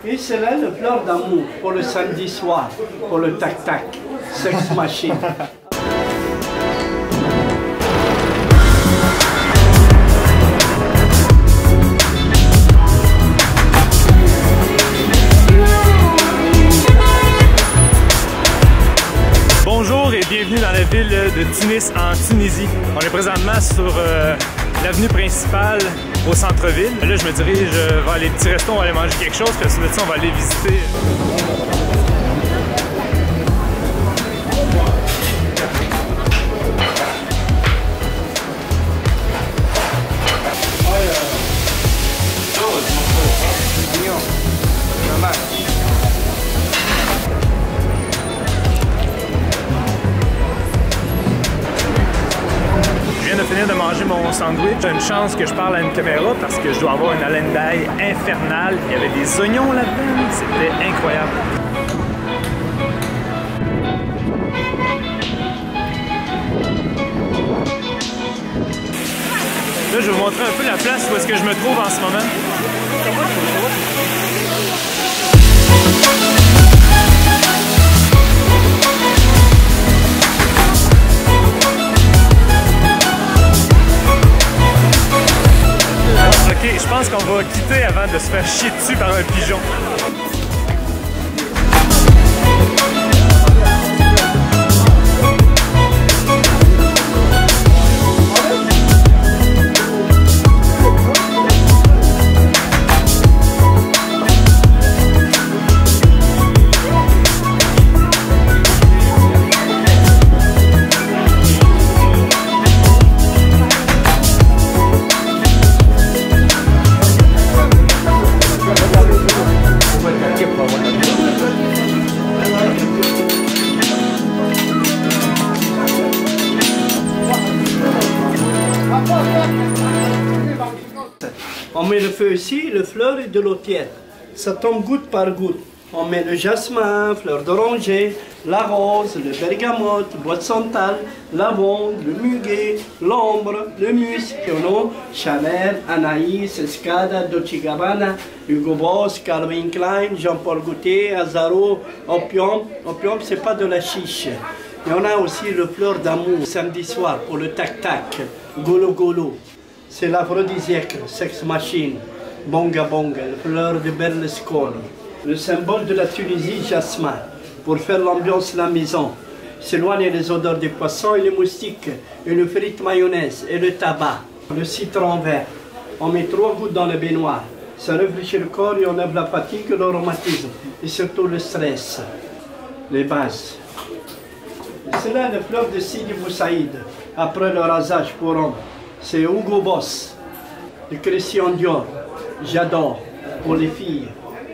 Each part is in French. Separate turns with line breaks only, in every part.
Et c'est là le fleur d'amour pour le samedi soir, pour le tac-tac, Sex Machine.
Bonjour et bienvenue dans la ville de Tunis en Tunisie. On est présentement sur l'avenue principale au centre-ville. Là, je me dirige vers les petits restos, on va aller manger quelque chose, puis ensuite de ça, on va aller visiter. Je viens de finir de manger mon sandwich. J'ai une chance que je parle à une caméra parce que je dois avoir une haleine d'ail infernale. Il y avait des oignons là-dedans. C'était incroyable. Là, je vais vous montrer un peu la place où est-ce que je me trouve en ce moment. Ok, je pense qu'on va quitter avant de se faire chier dessus par un pigeon.
On met le feu ici, le fleur et de l'eau tiède. Ça tombe goutte par goutte. On met le jasmin, fleur d'oranger, la rose, le bergamote, bois de santal, lavande, le muguet, l'ombre, le musc, Chanel, Anaïs, Escada, Dolce Gabbana, Hugo Boss, Calvin Klein, Jean-Paul Gaultier, Azaro, Opium. Opium, c'est pas de la chiche. Et on a aussi le fleur d'amour, samedi soir, pour le tac-tac, golo golo. C'est l'aphrodisiaque, Sex Machine, Bonga Bonga, le fleur de Berlusconi. Le symbole de la Tunisie, jasmin, pour faire l'ambiance de la maison. S'éloigner les odeurs des poissons et les moustiques, et le frite mayonnaise et le tabac. Le citron vert. On met 3 gouttes dans le baignoire. Ça réfléchit le corps et on enlève la fatigue, le rhumatisme et surtout le stress. Les bases. C'est là le fleuve de Sidi Bou Saïd, après le rasage pour homme. C'est Hugo Boss, le Christian Dior, j'adore, pour les filles.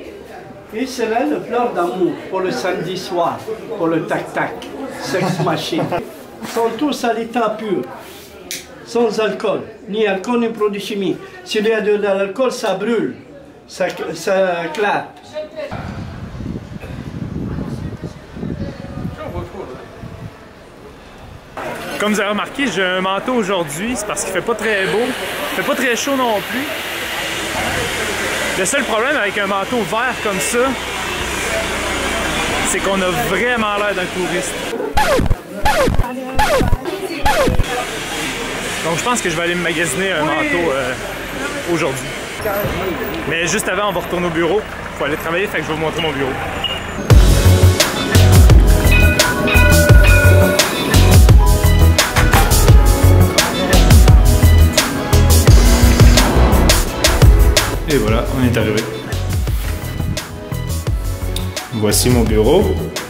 Et c'est là le fleur d'amour pour le samedi soir, pour le tac-tac, Sex Machine. Ils sont tous à l'état pur, sans alcool, ni alcool ni produits chimiques. S'il y a de l'alcool, ça brûle, ça éclate.
Comme vous avez remarqué, j'ai un manteau aujourd'hui, c'est parce qu'il fait pas très beau, il fait pas très chaud non plus. Le seul problème avec un manteau vert comme ça, c'est qu'on a vraiment l'air d'un touriste. Donc je pense que je vais aller me magasiner un manteau aujourd'hui. Mais juste avant, on va retourner au bureau. Il faut aller travailler, fait que je vais vous montrer mon bureau. Et voilà, on est arrivé. Voici mon bureau.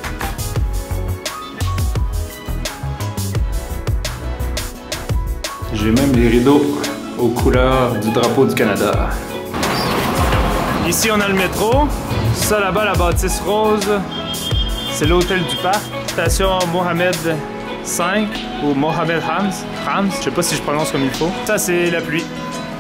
J'ai même les rideaux aux couleurs du drapeau du Canada. Ici, on a le métro. Ça, là-bas, la bâtisse rose, c'est l'hôtel du parc. Station Mohamed V ou Mohamed Hams. Je sais pas si je prononce comme il faut. Ça, c'est la pluie.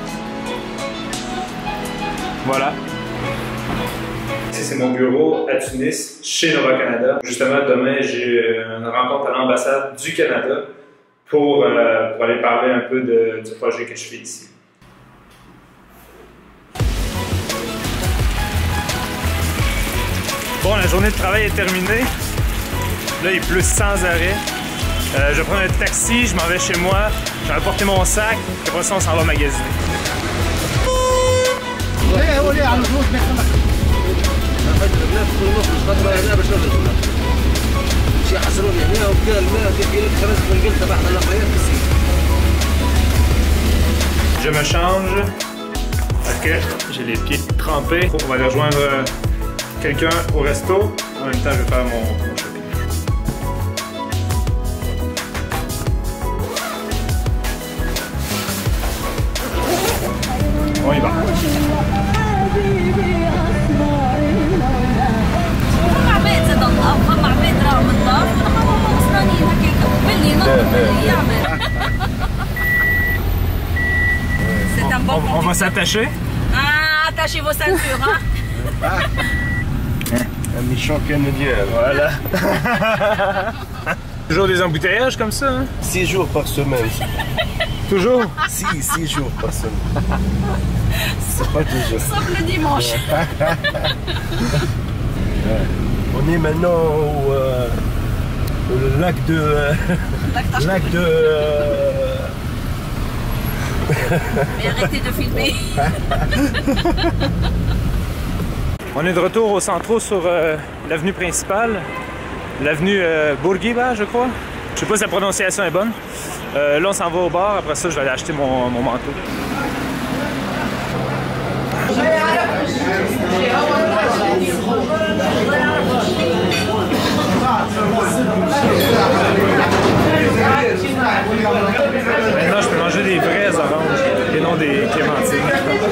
Voilà. Ici, c'est mon bureau à Tunis, chez Nova Canada. Justement, demain, j'ai une rencontre à l'ambassade du Canada pour aller parler un peu du projet que je fais ici. Bon, la journée de travail est terminée. Là, il pleut sans arrêt. Je prends un taxi, je m'en vais chez moi. Je vais apporter mon sac. Et après ça, on s'en va magasiner. Je me change parce que j'ai les pieds trempés. On va aller rejoindre quelqu'un au resto. En même temps, je vais faire mon shopping. On y va.
C'est un bon
On va s'attacher.
Ah, attachez vos ceintures, hein.
Un méchant Canadien.
Voilà. Toujours des embouteillages comme ça, hein?
6 jours par semaine.
Toujours?
6 jours par semaine. C'est pas toujours.
Sauf le dimanche.
On est maintenant au lac de... lac de...
Mais arrêtez de filmer.
On est de retour au centre sur l'avenue principale. L'avenue Bourguiba, je crois. Je sais pas si la prononciation est bonne. Là, on s'en va au bar. Après ça, je vais aller acheter mon manteau. Maintenant, je peux manger des vraies oranges et non des clémentines.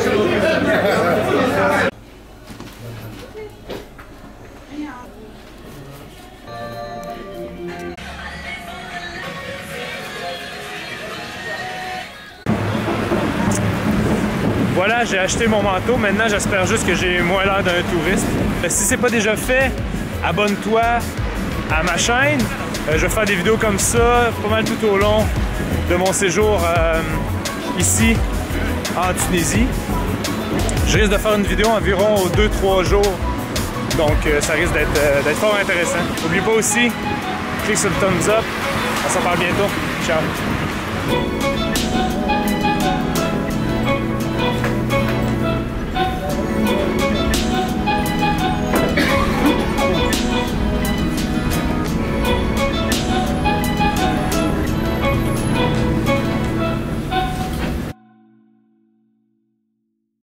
Voilà, j'ai acheté mon manteau. Maintenant, j'espère juste que j'ai moins l'air d'un touriste. Si c'est pas déjà fait, abonne-toi à ma chaîne. Je vais faire des vidéos comme ça, pas mal tout au long de mon séjour ici en Tunisie. Je risque de faire une vidéo environ aux 2-3 jours. Donc, ça risque d'être fort intéressant. N'oublie pas aussi, clique sur le thumbs up. On s'en parle bientôt. Ciao!